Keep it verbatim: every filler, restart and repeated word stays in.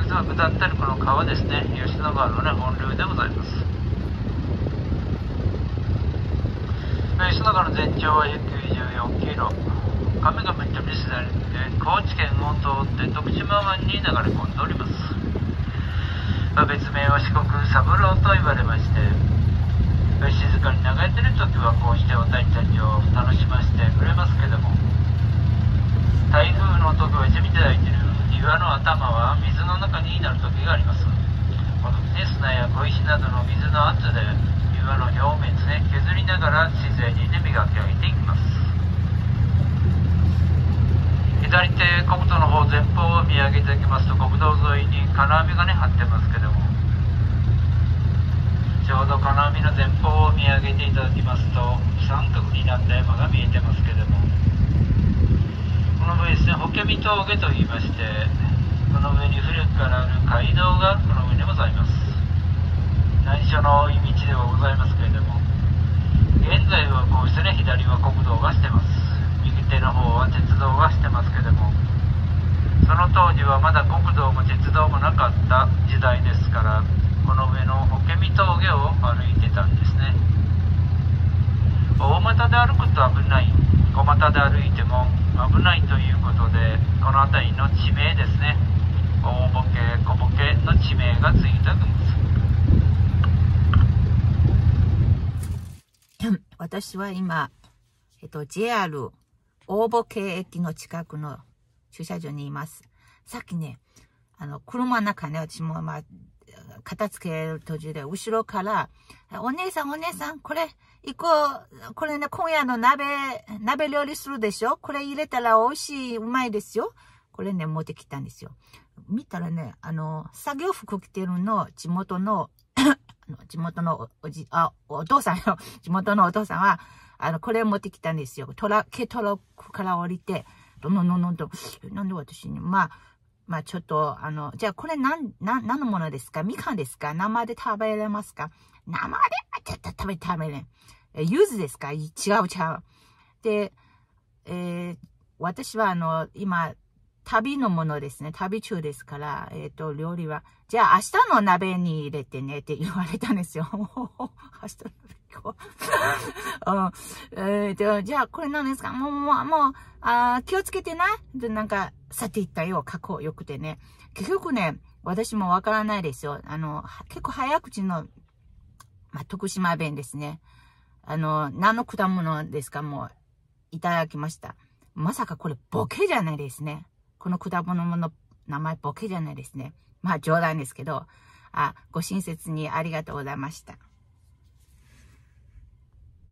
実は下ってるこの川ですね、吉野川のね、本流でございます。吉野川の全長はひゃくきゅうじゅうよんキロ。神々とリスナーで高知県を通って徳島湾に流れ込んでおります。別名は四国三郎と言われまして、静かに流れてる時はこうして私たちを楽しませてくれますけども、台風の時は地味で抱いてる岩の頭は水の中になる時があります。この砂や小石などの水の圧で岩の表面ですね、削りながら自然にね磨き上げていきます。左手国道の方前方を見上げていきますと、国道沿いに金網がね張ってますけども、ちょうど金網の前方を見上げていただきますと三角になった山が見えてますけども、この上ですね、法華見峠といいまして、この上に古くからある街道がこの上にございます。内緒の多い道ではございますけれども、現在はこうしてね、左は国道がしてます。右手の方は鉄道がしてますけども、その当時はまだ国道も鉄道もなかった時代ですから、この上の法華見峠を歩いてたんですね。大股で歩くと危ない、小股で歩いても危ないということで、この辺りの地名ですね、大ボケ小ボケの地名がついたんです。 私は今、えっと、ジェイアール 大ボケ駅の近くの駐車場にいます。さっきね、あの、車の中ね、私もまあ、片付ける途中で、後ろから、お姉さんお姉さん、これ、行こう、これね、今夜の鍋、鍋料理するでしょ？これ入れたら美味しい、うまいですよ。これね、持ってきたんですよ。見たらね、あの、作業服着てるの、地元の、地元のおじ、あ、お父さんよ。地元のお父さんは、あの、これを持ってきたんですよ。トラ、軽トラックから降りて、どんどんどんどんどん、なんで私に、まあ、まあちょっと、あの、じゃあこれなん、な、何のものですか？みかんですか？生で食べれますか？生でちょっと食べ、食べれん。え、柚子ですか？違う違う。で、えー、私はあの、今、旅のものですね。旅中ですから、えっと、料理は、じゃあ明日の鍋に入れてねって言われたんですよ。明日の鍋今日。えー、じゃあこれ何ですか？もう、もう、もう、あ気をつけてな。で、なんか、去っていったよ。過去よくてね。結局ね、私もわからないですよ。あの、結構早口の、まあ、徳島弁ですね。あの、何の果物ですか？もう、いただきました。まさかこれボケじゃないですね。この果物の名前ボケじゃないですね。まあ冗談ですけど、あ、ご親切にありがとうございました。